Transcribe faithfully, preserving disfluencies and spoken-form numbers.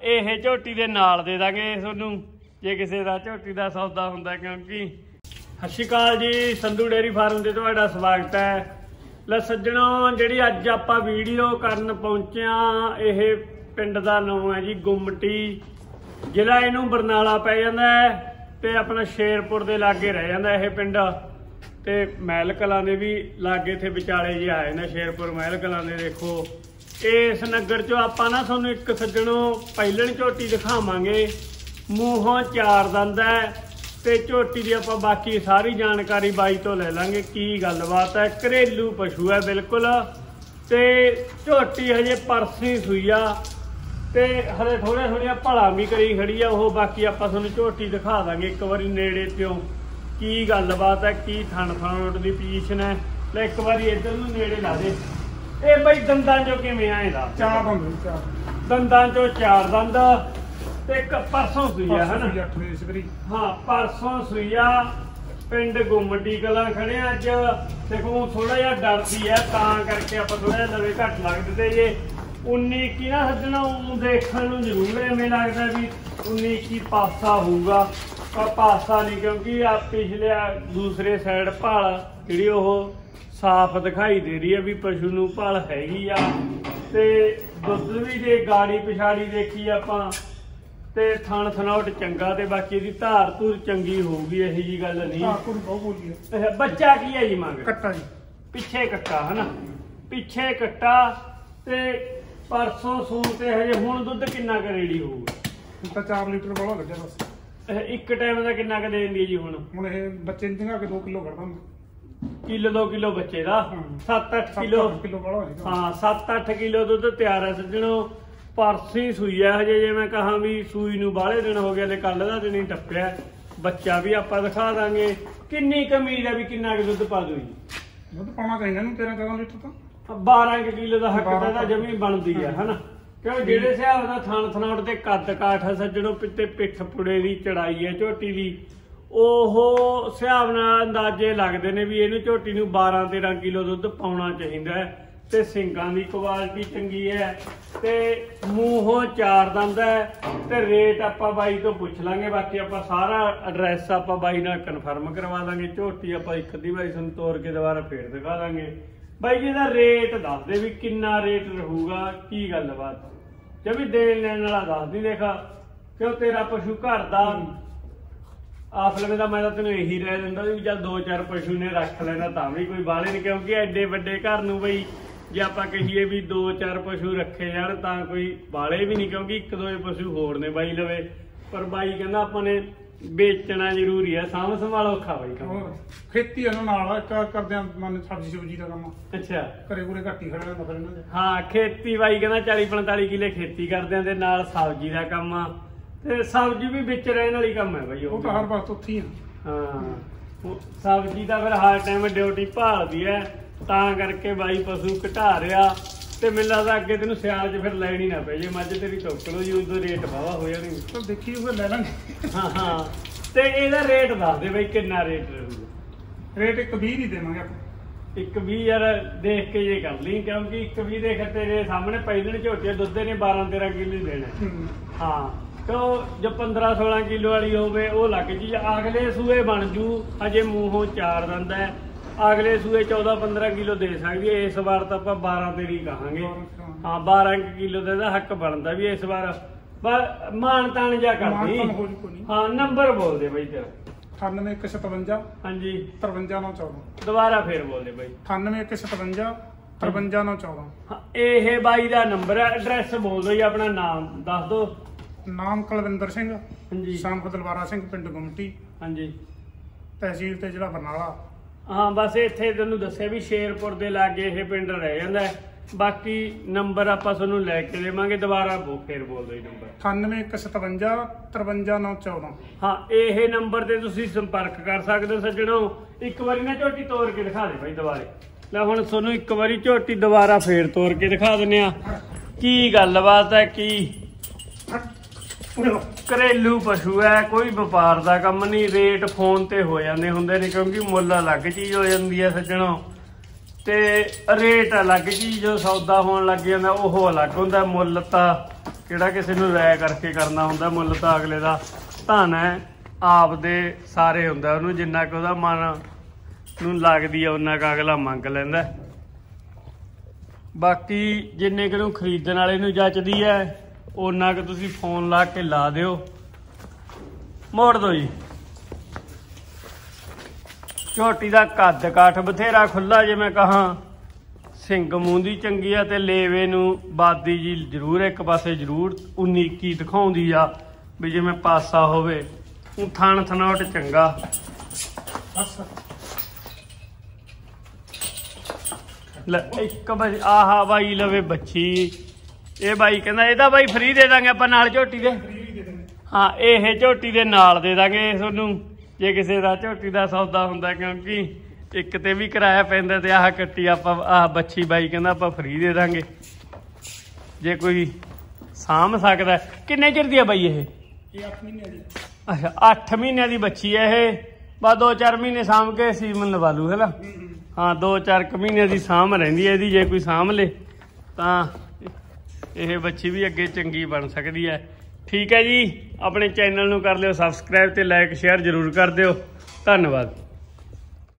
ਇਹ ਝੋਟੀ ਦੇ ਨਾਲ ਦੇ ਦਾਂਗੇ ਤੁਹਾਨੂੰ ਜੇ ਕਿਸੇ ਦਾ ਝੋਟੀ ਦਾ ਸੌਦਾ ਹੁੰਦਾ। ਕਿਉਂਕਿ ਸਤਿ ਸ਼੍ਰੀ ਅਕਾਲ ਜੀ, ਸੰਧੂ ਡੇਅਰੀ ਫਾਰਮ ਤੇ ਤੁਹਾਡਾ ਸਵਾਗਤ ਹੈ। ਲੈ ਸੱਜਣੋ, ਜਿਹੜੀ ਅੱਜ ਆਪਾਂ ਵੀਡੀਓ ਕਰਨ ਪਹੁੰਚੇ ਆ, ਇਹ ਪਿੰਡ ਦਾ ਨਾਮ ਹੈ ਜੀ ਗੁੰਮਟੀ, ਜ਼ਿਲ੍ਹਾ ਇਹਨੂੰ ਬਰਨਾਲਾ ਪੈ ਜਾਂਦਾ ਹੈ ਤੇ ਆਪਣਾ ਸ਼ੇਰਪੁਰ ਦੇ ਲਾਗੇ ਰਹਿ ਜਾਂਦਾ ਇਹ ਪਿੰਡ। ਤੇ ਮਹਿਲ ਕਲਾਂ ਦੇ ਵੀ ਲਾਗੇ ਇੱਥੇ ਵਿਚਾਲੇ ਜਿਹੇ ਆਏ ਨੇ, ਸ਼ੇਰਪੁਰ ਮਹਿਲ ਕਲਾਂ ਦੇ। ਦੇਖੋ ਇਸ ਨਗਰ ਚੋਂ ਆਪਾਂ ਨਾ ਤੁਹਾਨੂੰ ਇੱਕ ਸੱਜਣੋ ਪਹਿਲਣ ਝੋਟੀ ਦਿਖਾਵਾਂਗੇ, ਮੂੰਹੋਂ ਚਾਰ ਦੰਦ ਹੈ ਤੇ ਝੋਟੀ ਦੀ ਆਪਾਂ ਬਾਕੀ ਸਾਰੀ ਜਾਣਕਾਰੀ ਬਾਈ ਤੋਂ ਲੈ ਲਾਂਗੇ ਕੀ ਗੱਲਬਾਤ ਹੈ। ਘਰੇਲੂ ਪਸ਼ੂ ਹੈ ਬਿਲਕੁਲ, ਤੇ ਝੋਟੀ ਹਜੇ ਪਰਸੀ ਸੂਈ ਆ ਤੇ ਹਲੇ ਥੋੜ੍ਹੀਆਂ ਥੋੜ੍ਹੀਆਂ ਭਲਾ ਵੀ ਕਰੀ ਖੜੀ ਆ ਉਹ। ਬਾਕੀ ਆਪਾਂ ਤੁਹਾਨੂੰ ਝੋਟੀ ਦਿਖਾ ਦਾਂਗੇ ਇੱਕ ਵਾਰੀ ਨੇੜੇ ਤੋਂ ਕੀ ਗੱਲਬਾਤ ਹੈ, ਕੀ ਥਣ ਥਣ ਦੀ ਪੋਜੀਸ਼ਨ ਹੈ। ਲੈ ਇੱਕ ਵਾਰੀ ਇੱਧਰ ਨੂੰ ਨੇੜੇ ਲਾ ਦੇ। ਇਹ ਬਈ ਦੰਦਾਂ ਚੋਂ ਕਿਵੇਂ ਆ ਇਹਦਾ? ਚਾਰ ਦੰਦ, ਚਾਰ ਦੰਦਾਂ ਚੋਂ ਚਾਰ ਦੰਦ ਤੇ ਇੱਕ ਪਰਸੋਂ ਸੂਈ ਆ ਹਨਾ? ਹਾਂ ਪਰਸੋਂ ਸੂਈ ਆ। ਪਿੰਡ ਗੁੰਮਟੀ ਕਲਾਂ ਖੜੇ ਅੱਜ। ਦੇਖੋ ਥੋੜਾ ਜਿਹਾ ਡਰਦੀ ਹੈ ਤਾਂ ਕਰਕੇ ਆਪਾਂ ਥੋੜਾ ਜਿਹਾ ਲਵੇ ਘੱਟ ਲੱਗਦੇ ਤੇ ਜੇ ਉੱਨੀ ਇੱਕੀ ਨਾ ਸੱਜਣਾ ਉਹ ਦੇਖਣ ਨੂੰ ਜ਼ਰੂਰ ਐਵੇਂ ਲੱਗਦਾ ਵੀ ਉੱਨੀ ਇੱਕੀ ਪਾਸਾ ਹੋਊਗਾ, ਪਰ ਪਾਸਾ ਨਹੀਂ, ਕਿਉਂਕਿ ਆ ਪਿਛਲੇ ਦੂਸਰੇ ਸਾਈਡ ਭਾਲ ਜਿਹੜੀ ਉਹ ਸਾਫ਼ ਦਿਖਾਈ ਦੇ ਰਹੀ ਹੈ ਵੀ ਪਸ਼ੂ ਨੂੰ ਭਾਲ ਹੈਗੀ ਆ। ਤੇ ਦੁੱਧ ਵੀ ਜੇ ਗਾੜੀ ਪਿਛਾੜੀ ਦੇਖੀ ਆਪਾਂ ਤੇ ਥਣ ਥਣਾਉਟ ਚੰਗਾ, ਤੇ ਬਾਕੀ ਇਹਦੀ ਧਾਰ ਧੂਰ ਚੰਗੀ ਹੋਊਗੀ, ਇਹੋ ਜੀ ਗੱਲ ਨਹੀਂ। ਬੱਚਾ ਕੀ ਹੈ ਜੀ ਮੰਗ? ਕੱਟਾ ਜੀ, ਪਿੱਛੇ ਕੱਟਾ ਹਨਾ, ਪਿੱਛੇ ਕੱਟਾ ਤੇ ਪਰਸੋਂ ਸੂਣ ਤੇ ਹਜੇ ਹੁਣ ਦੁੱਧ ਕਿੰਨਾ ਕੁ ਰੇਡੀ ਹੋਊਗਾ? ਤਾਂ ਚਾਰ ਲੀਟਰ ਵਾਲਾ ਲੱਗਿਆ ਬਸ। ਇੱਕ ਟਾਈਮ ਦਾ ਕਿੰਨਾ ਕੁ ਦੇ ਦਿੰਦੀ ਹੈ ਜੀ ਹੁਣ? ਹੁਣ ਇਹ ਬੱਚੇ ਨੂੰ ਚੰਗਾ ਕੇ ਦੋ ਕਿਲੋ ਕੱਢ ਦਾਂਗੇ। ਕਿਲੋ ਦੋ ਕਿਲੋ ਬੱਚੇ ਦਾ ਸੱਤ ਅੱਠ ਕਿਲੋ ਕਿਲੋ ਵਾਲਾ ਹੋਏਗਾ। ਹਾਂ ਸੱਤ ਅੱਠ ਕਿਲੋ ਦੁੱਧ ਤਿਆਰ ਹੈ ਸੱਜਣੋ। ਪਰਸੀ ਸੂਈ ਹੈ ਹਜੇ, ਜੇ ਮੈਂ ਕਹਾਂ ਵੀ ਸੂਈ ਨੂੰ ਬਾਹਲੇ ਦਿਨ ਹੋ ਗਏ, ਹਲੇ ਕੱਲ ਦਾ ਦਿਨ ਹੀ ਟੱਪਿਆ। ਬੱਚਾ ਵੀ ਆਪਾਂ ਦਿਖਾ ਦਾਂਗੇ। ਕਿੰਨੀ ਕੁ ਉਮੀਦ ਹੈ ਵੀ ਕਿੰਨਾ ਕੁ ਦੁੱਧ ਪਾ ਦੂ ਜੀ? ਦੁੱਧ ਪਾਉਣਾ ਚਾਹੀਦਾ ਇਹਨੂੰ ਤੇਰਾਂ ਚੌਦਾਂ ਲੀਟਰ ਤਾਂ। ਬਾਰਾਂ ਕਿਲੋ ਦਾ ਹੱਕ ਦਾ ਜਮੀ ਬਣਦੀ ਹੈ ਹਨਾ, ਕਿਉਂ ਜਿਹੜੇ ਹਿਸਾਬ ਦਾ ਥਣ ਥਣਾਉਟ ਤੇ ਕੱਦ ਕਾਠ ਹੈ ਸੱਜਣੋ, ਤੇ ਪਿੱਠ ਪੁੜੇ ਦੀ ਚੜਾਈ ਹੈ ਝੋਟੀ ਦੀ, ਉਹ ਹਿਸਾਬ ਨਾਲ ਅੰਦਾਜ਼ੇ ਲੱਗਦੇ ਨੇ ਵੀ ਇਹਨੂੰ ਝੋਟੀ ਨੂੰ ਬਾਰਾਂ ਤੇਰਾਂ ਕਿਲੋ ਦੁੱਧ ਪਾਉਣਾ ਚਾਹੀਦਾ ਹੈ। ਤੇ ਸਿੰਗਾਂ ਦੀ ਕੁਆਲਿਟੀ ਚੰਗੀ ਹੈ ਤੇ ਮੂੰਹੋਂ ਚਾਰ ਦੰਦ ਹੈ। ਤੇ ਰੇਟ ਆਪਾਂ ਬਾਈ ਤੋਂ ਪੁੱਛ ਲਾਂਗੇ, ਬਾਕੀ ਆਪਾਂ ਸਾਰਾ ਐਡਰੈਸ ਆਪਾਂ ਬਾਈ ਨਾਲ ਕਨਫਰਮ ਕਰਵਾ ਦਾਂਗੇ। ਝੋਟੀ ਆਪਾਂ ਇੱਕ ਅੱਧੀ ਵਾਰੀ ਤੁਹਾਨੂੰ ਤੋੜ ਕੇ ਦੁਬਾਰਾ ਫੇਰ ਦਿਖਾ ਦਾਂਗੇ। ਬਾਈ ਜੀ ਦਾ ਰੇਟ ਦੱਸ ਦੇ ਵੀ ਕਿੰਨਾ ਰੇਟ ਰਹੂਗਾ, ਕੀ ਗੱਲਬਾਤ ਜਮੀ ਦੇਣ ਲੈਣ ਵਾਲਾ ਦੱਸ ਦੀ। ਦੇਖਾ ਕਿਉਂ ਤੇਰਾ ਪਸ਼ੂ ਘਰ ਦਾ ਆਸ ਲਵੇ ਦਾ, ਮੈਂ ਤਾਂ ਤੈਨੂੰ ਇਹੀ ਰਹਿ ਦਿੰਦਾ ਵੀ ਚੱਲ ਦੋ ਚਾਰ ਪਸ਼ੂ ਨੇ ਰੱਖ ਲੈਣਾ ਤਾਂ ਵੀ ਕੋਈ ਬਾਹਲੇ ਨਹੀਂ, ਕਿਉਂਕਿ ਐਡੇ ਵੱਡੇ ਘਰ ਨੂੰ ਬਈ ਜੇ ਆਪਾਂ ਕਹੀਏ ਵੀ ਦੋ ਚਾਰ ਪਸ਼ੂ ਰੱਖੇ ਜਾਣ ਤਾਂ ਕੋਈ ਬਾਹਲੇ ਵੀ ਨਹੀਂ, ਕਿਉਂਕਿ ਇੱਕ ਦੋ ਪਸ਼ੂ ਹੋਰ ਨੇ ਬਾਈ ਲਵੇ। ਪਰ ਬਾਈ ਕਹਿੰਦਾ ਆਪਾਂ ਨੇ ਵੇਚਣਾ ਜ਼ਰੂਰੀ ਹੈ, ਸਾਂਭ ਸੰਭਾਲ ਔਖਾ ਬਾਈ ਕੰਮ। ਖੇਤੀ ਇਹਨਾਂ ਨਾਲ ਕਰਦੇ ਆ, ਮਨ ਸਬਜ਼ੀ ਸੁਬਜੀ ਦਾ ਕੰਮ। ਅੱਛਾ, ਘਰੇ ਘਰੇ ਘੱਟ ਹੀ ਖੜਾ ਮਤਲਬ ਇਹਨਾਂ ਦੇ। ਹਾਂ ਖੇਤੀ ਬਾਈ ਕਹਿੰਦਾ ਚਾਲੀ ਪੰਤਾਲੀ ਕਿੱਲੇ ਖੇਤੀ ਕਰਦੇ ਆ ਤੇ ਨਾਲ ਸਬਜ਼ੀ ਦਾ ਕੰਮ ਆ, ਤੇ ਸਬਜ਼ੀ ਵੀ ਵਿੱਚ ਰਹਿਣ ਵਾਲੀ ਕੰਮ ਹੈ ਬਾਈ। ਉਹ ਤਾਂ ਹਰ ਵਕਤ ਉੱਥੇ ਹੀ ਆ। ਹਾਂ ਸਬਜ਼ੀ ਦਾ ਫਿਰ ਹਰ ਟਾਈਮ ਡਿਊਟੀ ਭਾਲਦੀ ਹੈ, ਤਾਂ ਕਰਕੇ ਬਾਈ ਪਸ਼ੂ ਘਟਾ ਰਿਹਾ। ਤੇ ਮੈਨੂੰ ਲੱਗਦਾ ਅੱਗੇ ਤੈਨੂੰ ਸਿਆਲ 'ਚ ਫਿਰ ਲੈਣੀ ਨਾ ਪਏ, ਜੇ ਮੱਝ ਤੇਰੀ ਟੋਕਲੋ ਜੀ ਉਦੋਂ ਰੇਟ ਵਾਵਾ ਹੋ ਜਾਣੀ। ਤਾਂ ਦੇਖੀ ਉਹ ਲੈ ਲਾਂਗੇ। ਹਾਂ ਹਾਂ ਤੇ ਇਹਦਾ ਰੇਟ ਦੱਸ ਦੇ ਬਾਈ ਕਿੰਨਾ ਰੇਟ ਰਹੂਗਾ? ਰੇਟ ਇੱਕ ਵੀਹ ਨਹੀਂ ਦੇਵਾਂਗੇ ਆਪਾਂ। ਇੱਕ ਵੀਹ ਯਾਰ ਦੇਖ ਕੇ ਜੇ ਕਰ ਲਈ, ਕਿਉਂਕਿ ਇੱਕ ਵੀਹ ਦੇ ਤੇਰੇ ਸਾਹਮਣੇ ਪਹਿਲਣ ਝੋਟੇ ਦੁੱਧ ਨੇ ਬਾਰਾਂ ਤੇਰਾਂ ਕਿਲੋ ਦੇਣਾ। ਹਾਂ ਤੋ ਜੋ ਪੰਦਰਾਂ ਸੋਲਾਂ ਕਿਲੋ ਵਾਲੀ ਹੋਵੇ ਉਹ ਲੱਗ ਜੀ। ਅਗਲੇ ਸੂਏ ਬਣ ਜੂ, ਹਜੇ ਮੂੰਹੋਂ ਚਾਰ ਦੰਦ ਹੈ, ਅਗਲੇ ਸੂਏ ਚੌਦਾਂ ਪੰਦਰਾਂ ਕਿਲੋ ਦੇ ਸਕਦੀ ਹੈ। ਇਸ ਵਾਰ ਤਾਂ ਆਪਾਂ ਬਾਰਾਂ ਤੇਰੀ ਕਹਾਂਗੇ। ਹਾਂ ਬਾਰਾਂ ਕਿਲੋ ਦਾ ਇਹਦਾ ਹੱਕ ਬਣਦਾ ਵੀ ਇਸ ਵਾਰ ਮਾਨ ਤਾਨ ਜਾ ਕਰਦੀ। ਹਾਂ ਨੰਬਰ ਬੋਲ ਦੇ ਬਾਈ ਤੇਰਾ? ਅਠਾਨਵੇਂ ਇੱਕ ਸਤਵੰਜਾ ਹਾਂਜੀ ਤਰਵੰਜਾ ਨੌ ਚੌਦਾਂ। ਦੁਬਾਰਾ ਫੇਰ ਬੋਲ ਦੇ ਬਾਈ। ਅਠਾਨਵੇਂ ਇੱਕ ਸਤਵੰਜਾ ਤਰਵੰਜਾ ਨੌ ਚੌਦਾਂ। ਹਾਂ ਇਹ ਬਾਈ ਦਾ ਨੰਬਰ ਹੈ। ਐਡਰੈਸ ਬੋਲ ਦੋ ਜੀ, ਆਪਣਾ ਨਾਮ ਦੱਸ ਦੋ। ਨਾਮ ਕੁਲਵਿੰਦਰ ਸਿੰਘ, ਹਾਂਜੀ, ਸ਼ਾਮ ਦਲਵਾਰਾ ਸਿੰਘ, ਪਿੰਡ ਗੁੰਮਟੀ, ਹਾਂਜੀ, ਤਹਿਸੀਲ ਤੇ ਜ਼ਿਲ੍ਹਾ ਬਰਨਾਲਾ। ਹਾਂ ਬਸ ਇੱਥੇ ਤੈਨੂੰ ਦੱਸਿਆ ਵੀ ਸ਼ੇਰਪੁਰ ਦੇ ਲਾਗੇ ਇਹ ਪਿੰਡ ਰਹਿ ਜਾਂਦਾ ਹੈ। ਬਾਕੀ ਨੰਬਰ ਆਪਾਂ ਤੁਹਾਨੂੰ ਲੈ ਕੇ ਦੇਵਾਂਗੇ, ਦੁਬਾਰਾ ਫੇਰ ਬੋਲ ਦਿਓ ਨੰਬਰ। ਅਠਾਨਵੇਂ ਇੱਕ ਸਤਵੰਜਾ ਤਰਵੰਜਾ ਨੌ ਚੌਦਾਂ। ਹਾਂ ਇਹ ਨੰਬਰ ਤੇ ਤੁਸੀਂ ਸੰਪਰਕ ਕਰ ਸਕਦੇ ਹੋ ਸੱਜਣੋ। ਇੱਕ ਵਾਰੀ ਨਾ ਝੋਟੀ ਤੋੜ ਕੇ ਦਿਖਾ ਦੇ ਬਾਈ ਦੁਬਾਰੇ। ਲੈ ਹੁਣ ਤੁਹਾਨੂੰ ਇੱਕ ਵਾਰੀ ਝੋਟੀ ਦੁਬਾਰਾ ਫੇਰ ਤੋੜ ਕੇ ਦਿਖਾ ਦਿੰਦੇ ਆ ਕੀ ਗੱਲਬਾਤ ਹੈ। ਕੀ ਘਰੇਲੂ ਪਸ਼ੂ ਹੈ, ਕੋਈ ਵਪਾਰ ਦਾ ਕੰਮ ਨਹੀਂ। ਰੇਟ ਫੋਨ ਤੇ ਹੋ ਜਾਂਦੇ ਹੁੰਦੇ ਨੇ, ਕਿਉਂਕਿ ਮੁੱਲ ਅਲੱਗ ਚੀਜ਼ ਹੋ ਜਾਂਦੀ ਹੈ ਸੱਜਣੋ, ਤੇ ਰੇਟ ਅਲੱਗ ਚੀਜ਼ ਜੋ ਸੌਦਾ ਹੋਣ ਲੱਗ ਜਾਂਦਾ ਉਹ ਅਲੱਗ ਹੁੰਦਾ। ਮੁੱਲ ਤਾਂ ਕਿਹੜਾ ਕਿਸੇ ਨੂੰ ਰਾਇ ਕਰਕੇ ਕਰਨਾ ਹੁੰਦਾ। ਮੁੱਲ ਤਾਂ ਅਗਲੇ ਦਾ ਧਨ ਹੈ, ਆਪਦੇ ਸਾਰੇ ਹੁੰਦਾ, ਉਹਨੂੰ ਜਿੰਨਾ ਕੁ ਉਹਦਾ ਮਨ ਨੂੰ ਲੱਗਦੀ ਆ ਉਹਨਾਂ ਕੁ ਅਗਲਾ ਮੰਗ ਲੈਂਦਾ। ਬਾਕੀ ਜਿੰਨੇ ਕੁ ਨੂੰ ਖਰੀਦਣ ਵਾਲੇ ਨੂੰ ਜੱਚਦੀ ਹੈ ਉਹਨਾਂ ਕੁ ਤੁਸੀਂ ਫੋਨ ਲਾ ਕੇ ਲਾ ਦਿਓ, ਮੋੜ ਦਿਓ ਜੀ। ਝੋਟੀ ਦਾ ਕੱਦ ਕਾਠ ਬਥੇਰਾ ਖੁੱਲਾ, ਜੇ ਮੈਂ ਕਹਾਂ ਸਿੰਘ ਮੂੰਹ ਦੀ ਚੰਗੀ ਆ ਤੇ ਲੇਵੇ ਨੂੰ ਬਾਦੀ ਜੀ ਜ਼ਰੂਰ ਇੱਕ ਪਾਸੇ ਜ਼ਰੂਰ ਉਨੀਕੀ ਦਿਖਾਉਂਦੀ ਆ ਵੀ ਜਿਵੇਂ ਪਾਸਾ ਹੋਵੇ। ਉਹ ਥਣ ਥਣਾਉਟ ਚੰਗਾ। ਲੈ ਇੱਕ ਬਾਈ ਆਹਾ ਬਾਈ ਲਵੇ ਬੱਚੀ, ਇਹ ਬਾਈ ਕਹਿੰਦਾ ਇਹਦਾ ਬਾਈ ਫ੍ਰੀ ਦੇ ਦਾਂਗੇ ਆਪਾਂ ਨਾਲ ਝੋਟੀ ਦੇ। ਹਾਂ ਇਹ ਝੋਟੀ ਦੇ ਨਾਲ ਦੇ ਦਾਂਗੇ ਤੁਹਾਨੂੰ ਜੇ ਕਿਸੇ ਦਾ ਝੋਟੀ ਦਾ ਸੌਦਾ ਹੁੰਦਾ, ਕਿਉਂਕਿ ਇੱਕ ਤੇ ਵੀ ਕਿਰਾਇਆ ਪੈਂਦਾ ਤੇ ਆਹ ਕੱਟੀ ਆਪਾਂ ਆਹ ਬੱਚੀ ਬਾਈ ਕਹਿੰਦਾ ਆਪਾਂ ਫ੍ਰੀ ਦੇ ਦਾਂਗੇ ਜੇ ਕੋਈ ਸਾਂਭ ਸਕਦਾ। ਕਿੰਨੇ ਚਿਰ ਦੀ ਆ ਬਾਈ ਇਹ? ਇਹ ਅੱਠ ਮਹੀਨੇ ਦੀ। ਅੱਛਾ ਅੱਠ ਮਹੀਨਿਆਂ ਦੀ ਬੱਚੀ ਹੈ ਇਹ। ਬਸ ਦੋ ਚਾਰ ਮਹੀਨੇ ਸਾਂਭ ਕੇ ਸੀਮਨ ਲਵਾ ਲੂ ਹੈ ਨਾ। ਹਾਂ ਦੋ ਚਾਰ ਕੁ ਮਹੀਨੇ ਦੀ ਸਾਂਭ ਰਹਿੰਦੀ ਹੈ ਇਹਦੀ, ਜੇ ਕੋਈ ਸਾਂਭ ਲੇ ਤਾਂ ਇਹ ਬੱਚੀ ਵੀ ਅੱਗੇ ਚੰਗੀ ਬਣ ਸਕਦੀ ਹੈ। ਠੀਕ ਹੈ ਜੀ, ਆਪਣੇ ਚੈਨਲ ਨੂੰ ਕਰ ਲਿਓ ਸਬਸਕ੍ਰਾਈਬ ਤੇ ਲਾਈਕ ਸ਼ੇਅਰ ਜ਼ਰੂਰ ਕਰ ਦਿਓ। ਧੰਨਵਾਦ।